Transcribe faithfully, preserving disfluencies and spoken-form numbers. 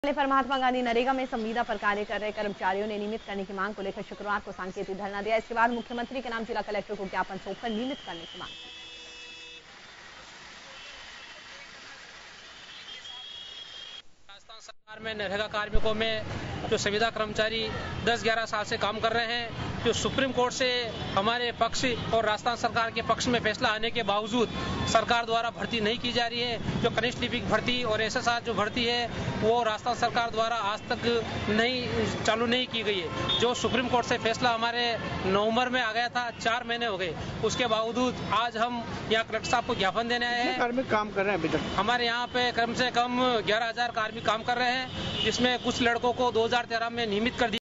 पर महात्मा गांधी नरेगा में संविदा पर कार्य कर रहे कर्मचारियों ने नियमित करने की मांग को लेकर शुक्रवार को सांकेतिक धरना दिया। इसके बाद मुख्यमंत्री के नाम जिला कलेक्टर को ज्ञापन सौंपकर नियमित करने की मांग की। राजस्थान सरकार में नरेगा कार्मिकों में जो संविदा कर्मचारी दस ग्यारह साल से काम कर रहे हैं, जो सुप्रीम कोर्ट से हमारे पक्ष और राजस्थान सरकार के पक्ष में फैसला आने के बावजूद सरकार द्वारा भर्ती नहीं की जा रही है। जो कनिष्ठ लिपिक भर्ती और एसएसआर जो भर्ती है वो राजस्थान सरकार द्वारा आज तक नहीं चालू नहीं की गई है। जो सुप्रीम कोर्ट से फैसला हमारे नवंबर में आ गया था, चार महीने हो गए, उसके बावजूद आज हम यहाँ कलेक्टर साहब को ज्ञापन देने आए हैं। कार्मिक काम कर रहे हैं अभी तक हमारे यहाँ पे कम से कम ग्यारह हजार कार्मिक काम कर रहे हैं, जिसमें कुछ लड़कों को दो हजार तेरह में नियमित कर दिया।